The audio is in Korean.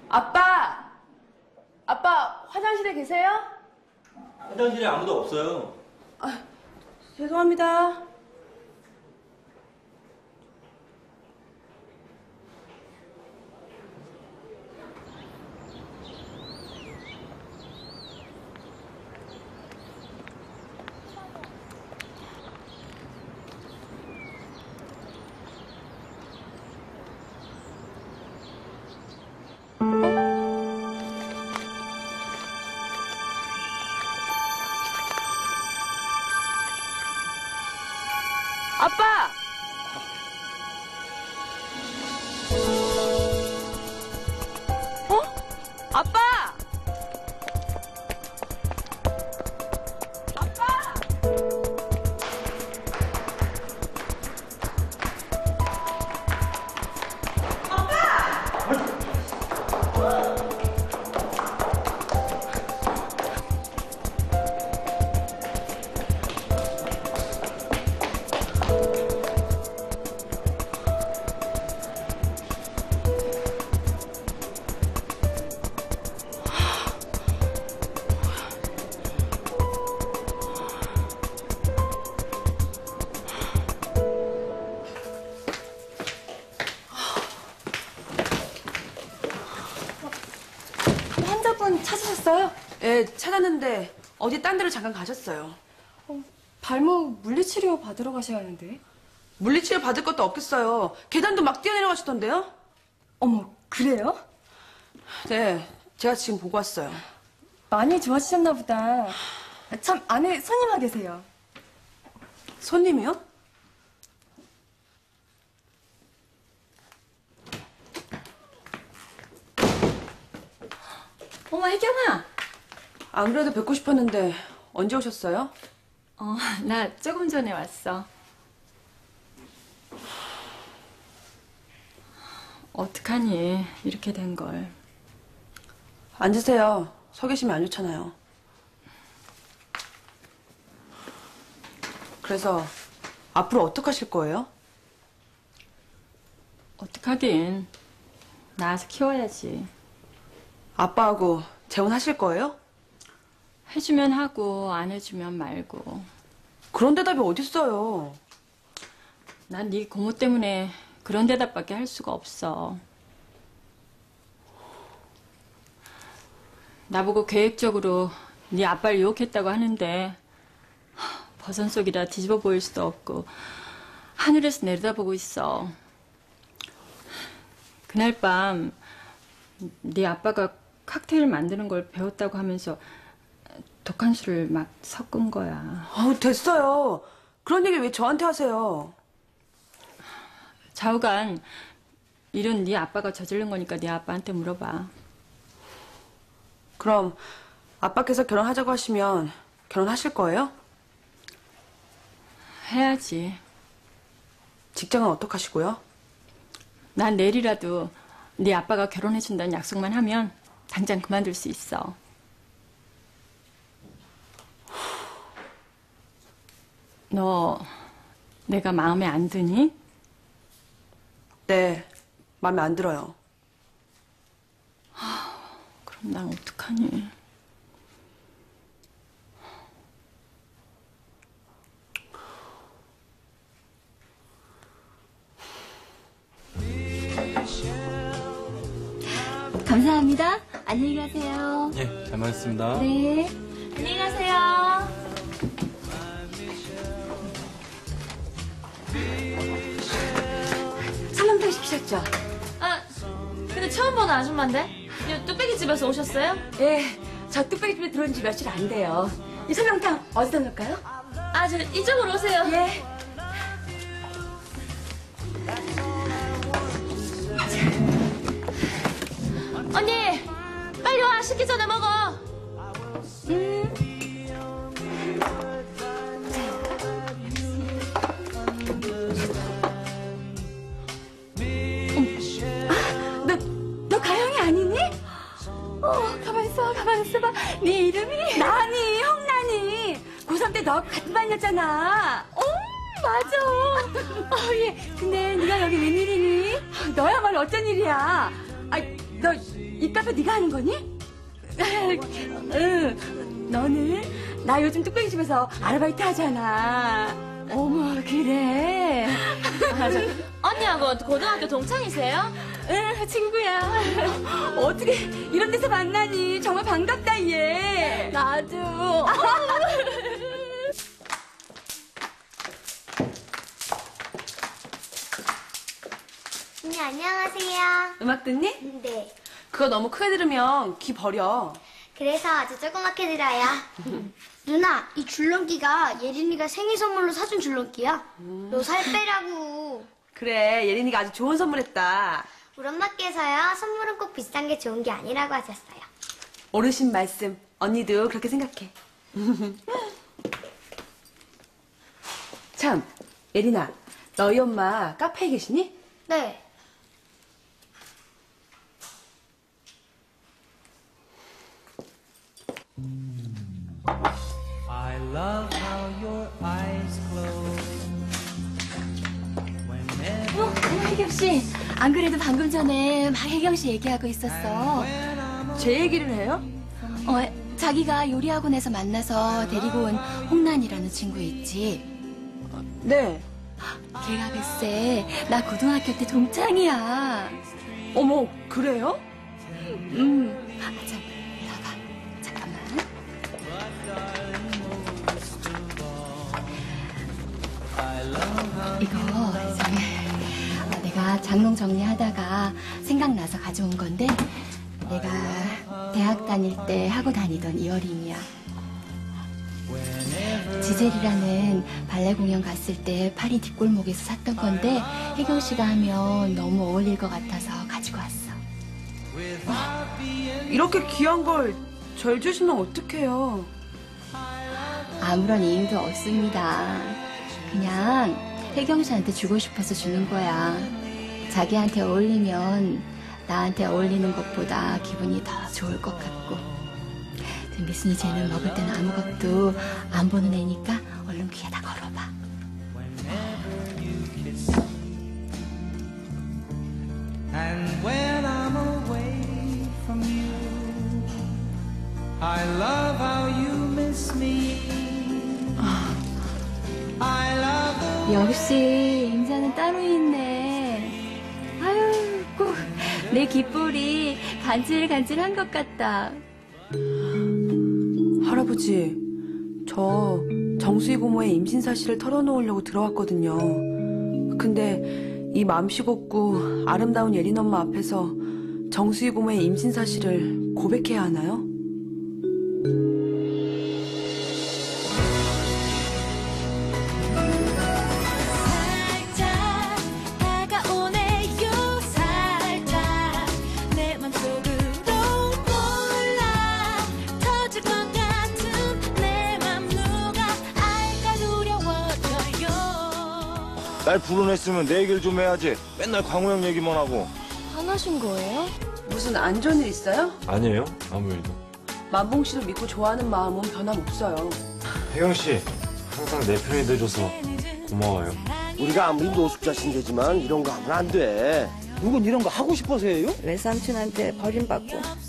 아빠! 아빠, 화장실에 계세요? 화장실에 아무도 없어요. 아, 죄송합니다. 아빠! 어? 아빠! 아빠! 환자분 찾으셨어요? 예, 찾았는데 어디 딴 데로 잠깐 가셨어요. 발목 물리치료 받으러 가셔야 하는데. 물리치료 받을 것도 없겠어요. 계단도 막 뛰어내려가시던데요? 어머, 그래요? 네, 제가 지금 보고 왔어요. 많이 좋아지셨나 보다. 참, 안에 손님 와 계세요. 손님이요? 어머, 혜경아. 안 그래도 뵙고 싶었는데 언제 오셨어요? 나 조금 전에 왔어. 어떡하니, 이렇게 된 걸. 앉으세요. 서 계시면 안 좋잖아요. 그래서 앞으로 어떻게 하실 거예요? 어떡하긴. 낳아서 키워야지. 아빠하고 재혼하실 거예요? 해주면 하고, 안 해주면 말고. 그런 대답이 어딨어요. 난 네 고모 때문에 그런 대답밖에 할 수가 없어. 나보고 계획적으로 네 아빠를 유혹했다고 하는데 버선 속이라 뒤집어 보일 수도 없고 하늘에서 내려다보고 있어. 그날 밤 네 아빠가 칵테일 만드는 걸 배웠다고 하면서 독한 술을 막 섞은 거야. 됐어요. 그런 얘기 왜 저한테 하세요? 좌우간 일은 네 아빠가 저지른 거니까 네 아빠한테 물어봐. 그럼 아빠께서 결혼하자고 하시면 결혼하실 거예요? 해야지. 직장은 어떻게 하시고요? 난 내일이라도 네 아빠가 결혼해준다는 약속만 하면 당장 그만둘 수 있어. 너 내가 마음에 안 드니? 네, 마음에 안 들어요. 그럼 난 어떡하니? 감사합니다. 안녕히 가세요. 예, 잘 먹었습니다. 네. 안녕히 가세요. 설렁탕 시키셨죠? 아, 근데 처음 보는 아줌마인데? 이 뚝배기 집에서 오셨어요? 예, 저 뚝배기 집에 들어온 지 며칠 안 돼요. 이 설렁탕 어디다 놓을까요? 아, 저 이쪽으로 오세요. 예. 언니, 빨리 와. 식기 전에 먹어. 너 가영이 아니니? 가만 있어봐. 네 이름이? 나니, 홍나니. 고3 때 너 같은 반이었잖아. 맞아. 예. 근데 네가 여기 웬일이니? 너야말로 어쩐 일이야? 너 이 카페 네가 하는 거니? 응. 너는 나 요즘 뚝배기집에서 아르바이트 하잖아. 어머, 그래? 언니하고 고등학교 동창이세요? 응, 친구야. 어떻게 이런 데서 만나니? 정말 반갑다, 얘. 나도. 언니 안녕하세요. 음악 듣니? 네. 그거 너무 크게 들으면 귀 버려. 그래서 아주 조그맣게 들어요. 누나, 이 줄넘기가 예린이가 생일 선물로 사준 줄넘기야. 너 살 빼라고. 그래, 예린이가 아주 좋은 선물했다. 우리 엄마께서요, 선물은 꼭 비싼 게 좋은 게 아니라고 하셨어요. 어르신 말씀, 언니도 그렇게 생각해. 참, 예린아, 너희 엄마 카페에 계시니? 네. I love how your eyes close whenever 혜경 씨, 안 그래도 방금 전에 막 혜경 씨 얘기하고 있었어. 제 얘기를 해요? 자기가 요리 학원에서 만나서 데리고 온 홍란이라는 친구 있지. 네. 걔가 글쎄 나 고등학교 때 동창이야. 어머, 그래요? 참, 봐봐. 잠깐만. 이거 내가 장롱 정리하다가 생각나서 가져온 건데 내가 대학 다닐 때 하고 다니던 이어링이야. 지젤이라는 발레 공연 갔을 때 파리 뒷골목에서 샀던 건데 혜경 씨가 하면 너무 어울릴 것 같아서 가지고 왔어. 이렇게 귀한 걸 절 주시면 어떡해요? 아무런 이유도 없습니다. 그냥 혜경 씨한테 주고 싶어서 주는 거야. 자기한테 어울리면 나한테 어울리는 것보다 기분이 더 좋을 것 같고. 미순이 쟤는 먹을 때는 아무것도 안 보는 애니까 얼른 귀에다 걸어봐. and when I'm away from you I love how you miss me I love the 역시 임자는 따로 있네. 아유, 꼭 내 귓볼이 간질간질한 것 같다. 할아버지, 저 정수희 고모의 임신 사실을 털어놓으려고 들어왔거든요. 근데 이 맘씨 곱고 아름다운 예린 엄마 앞에서 정수희 고모의 임신 사실을 고백해야 하나요? 날 불러냈으면 내 얘기를 좀 해야지. 맨날 광우 형 얘기만 하고. 화나신 거예요? 무슨 안 좋은 일 있어요? 아니에요. 아무 일도. 만봉 씨를 믿고 좋아하는 마음은 변함없어요. 혜경 씨, 항상 내 편이 돼줘서 고마워요. 우리가 아무리 노숙자 신세지만 이런 거 하면 안 돼. 누군 이런 거 하고 싶어서 해요? 외삼촌한테 버림받고